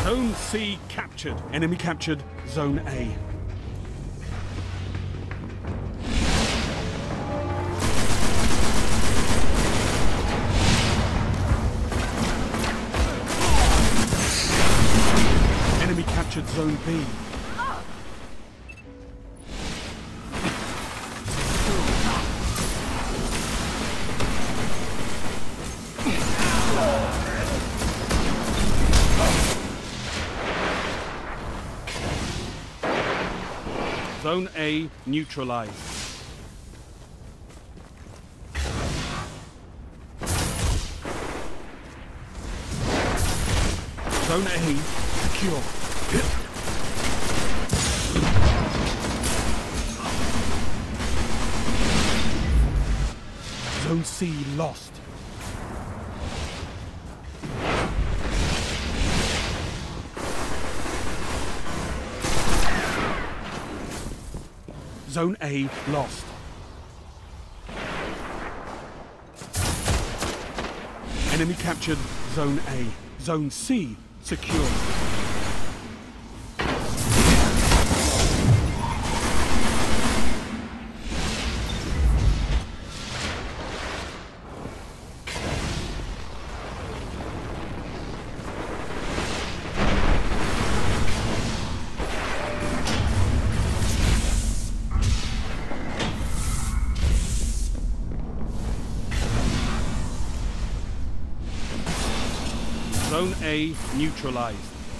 Zone C captured. Enemy captured Zone A. Enemy captured Zone B. Zone A neutralized. Zone A secure. Zone C lost. Zone A lost. Enemy captured Zone A. Zone C secure. Zone A neutralized.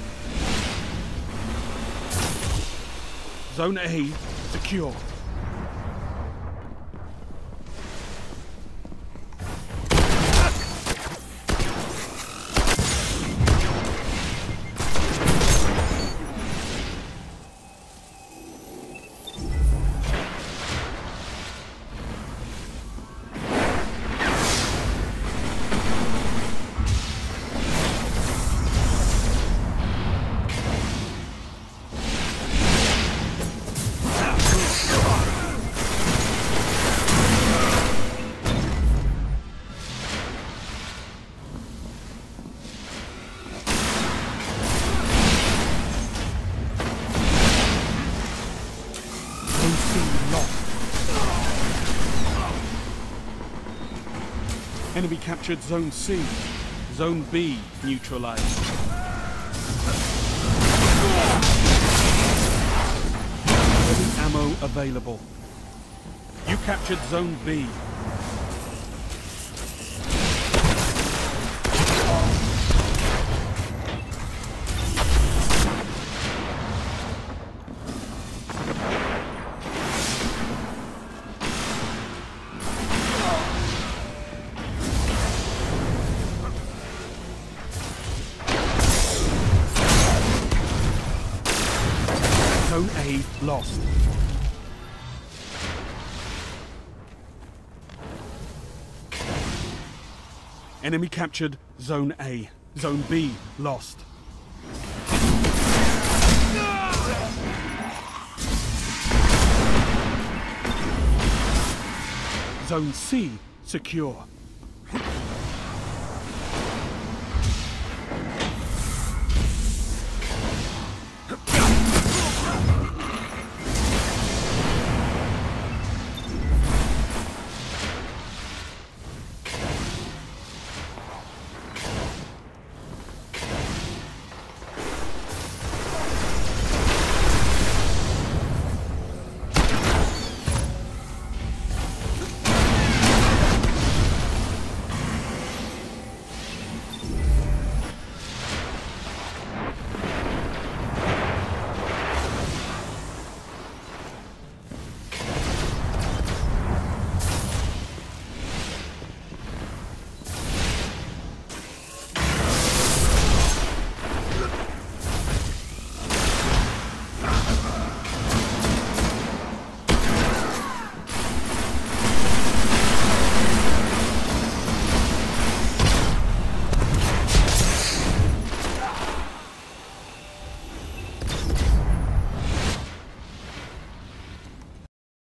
Zone A secure. Enemy captured Zone C. Zone B neutralized. Heavy ammo available. You captured Zone B. Zone A lost. Enemy captured Zone A. Zone B lost. Zone C secure.